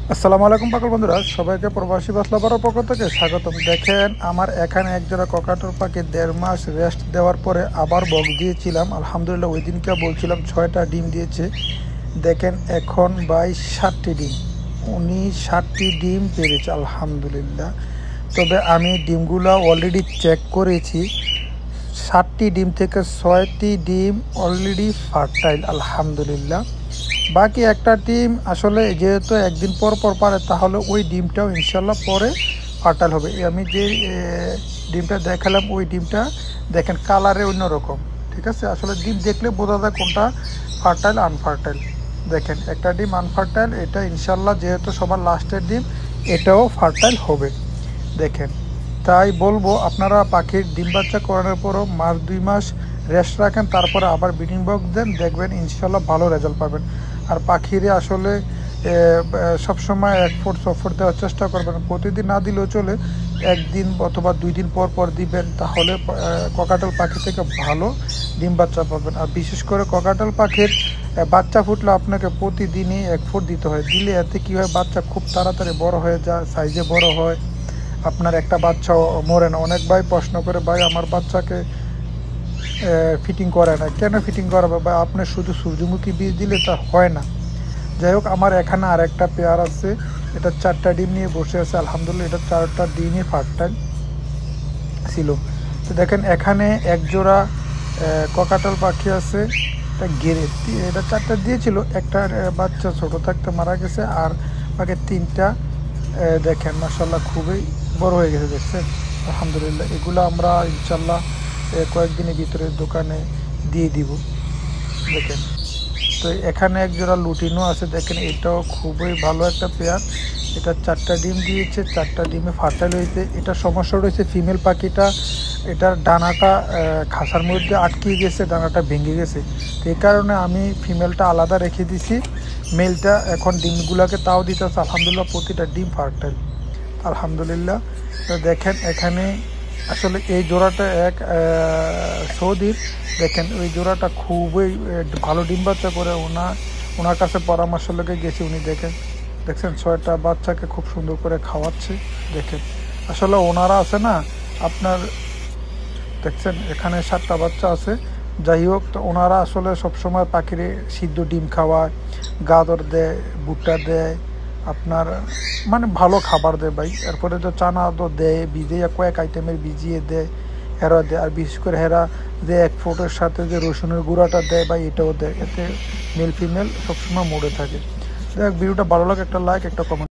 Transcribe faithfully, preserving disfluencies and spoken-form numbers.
আসসালামু আলাইকুম পাগল বন্ধুরা, সবাইকে প্রবাসী বাসলাবারের পক্ষ থেকে স্বাগতম। দেখেন আমার এখানে একজোড়া ককাটর পাখি দেড় মাস রেস্ট দেওয়ার পরে আবার বক্স দিয়েছিলাম। আলহামদুলিল্লাহ ওই দিনকে বলছিলাম ছয়টা ডিম দিয়েছে। দেখেন এখন বাইশ ষাটটি ডিম, উনি ষাটটি ডিম পেরেছে আলহামদুলিল্লাহ। তবে আমি ডিমগুলো অলরেডি চেক করেছি, ষাটটি ডিম থেকে ছয়টি ডিম অলরেডি ফার্টাইল আলহামদুলিল্লাহ। বাকি একটা ডিম আসলে যেহেতু একদিন পর পর পারে, তাহলে ওই ডিমটাও ইনশাল্লাহ পরে ফার্টাইল হবে। আমি যে ডিমটা দেখালাম ওই ডিমটা দেখেন কালারে অন্যরকম, ঠিক আছে। আসলে ডিম দেখলে বোঝা যায় কোনটা ফার্টাইল আনফার্টাইল। দেখেন একটা ডিম আনফার্টাইল, এটা ইনশাল্লাহ যেহেতু সবার লাস্টের ডিম, এটাও ফার্টাইল হবে। দেখেন, তাই বলবো আপনারা পাখির ডিম বাচ্চা করানোর পরও মাস দুই মাস রেস্ট রাখেন, তারপরে আবার ব্রিডিং বক্স দেন, দেখবেন ইনশাল্লাহ ভালো রেজাল্ট পাবেন। আর পাখিরে আসলে সবসময় এক ফুট ছ ফুট দেওয়ার চেষ্টা করবেন, প্রতিদিন না দিলেও চলে, একদিন অথবা দুই দিন পর পর দিবেন, তাহলে ককাটেল পাখি থেকে ভালো ডিম বাচ্চা পাবেন। আর বিশেষ করে ককাটেল পাখির বাচ্চা ফুটলে আপনাকে প্রতিদিনই এক ফুট দিতে হয়। দিলে এতে কী হয়, বাচ্চা খুব তাড়াতাড়ি বড় হয়ে যায়, সাইজে বড় হয়, আপনার একটা বাচ্চা মরে না। অনেক ভাই প্রশ্ন করে, ভাই আমার বাচ্চাকে ফিটিং করে না, কেন ফিটিং করাবে? বা আপনি শুধু সূর্যমুখী বীজ দিলে তা হয় না। যাই হোক, আমার এখানে আর একটা পেয়ার আছে, এটা চারটা ডিম নিয়ে বসে আছে আলহামদুলিল্লাহ। এটা চারটা ডিমই ফার্টাইল ছিল। তো দেখেন এখানে এক জোড়া ককাটেল পাখি আছে, এটা গেরে, এটা চারটা দিয়েছিল, একটা বাচ্চা ছোট থাকতে মারা গেছে, আর বাকি তিনটা দেখেন মাশাআল্লাহ খুবই বড় হয়ে গেছে। দেখছেন আলহামদুলিল্লাহ। এগুলো আমরা ইনশাল্লাহ কয়েকদিনের ভিতরে দোকানে দিয়ে দিব। দেখেন, তো এখানে এক জোড়া লুটিনও আছে, দেখেন এটাও খুবই ভালো একটা পেয়ার। এটা চারটা ডিম দিয়েছে, চারটা ডিমে ফার্টাইল হয়েছে। এটা সমস্যা রয়েছে ফিমেল পাখিটা, এটার ডানাটা খাসার মধ্যে আটকে গেছে, ডানাটা ভেঙে গেছে। তো এই কারণে আমি ফিমেলটা আলাদা রেখে দিছি, মেলটা এখন ডিমগুলোকে তাও দিতেছে আলহামদুলিল্লাহ, প্রতিটা ডিম ফার্টাইল আলহামদুলিল্লাহ। তো দেখেন এখানে আসলে এই জোড়াটা এক সৌদির, দেখেন ওই জোড়াটা খুবই ভালো ডিম বাচ্চা করে। ওনার ওনার কাছে পরামর্শ লেগে গেছি, উনি দেখেন দেখছেন ছয়টা বাচ্চাকে খুব সুন্দর করে খাওয়াচ্ছে। দেখেন আসলে ওনারা আছে না আপনার, দেখছেন এখানে সাতটা বাচ্চা আছে। যাই হোক, তো ওনারা আসলে সবসময় পাখিরে সিদ্ধ ডিম খাওয়ায়, গাজর দেয়, ভুট্টা দেয়, আপনার মানে ভালো খাবার দেয় ভাই। এরপরে তো চানা তো দেয়, ভিজিয়ে কয়েক আইটেমের ভিজিয়ে দেয়, হেরা দেয়। আর বিশেষ করে হেরা যে এক ফুটের সাথে যে রসুনের গুঁড়াটা দেয় ভাই, এটাও দেয়। এতে মেল ফিমেল সবসময় মোড়ে থাকে। দেখ, ভিডিওটা ভালো লাগে একটা লাইক, একটা কমেন্ট।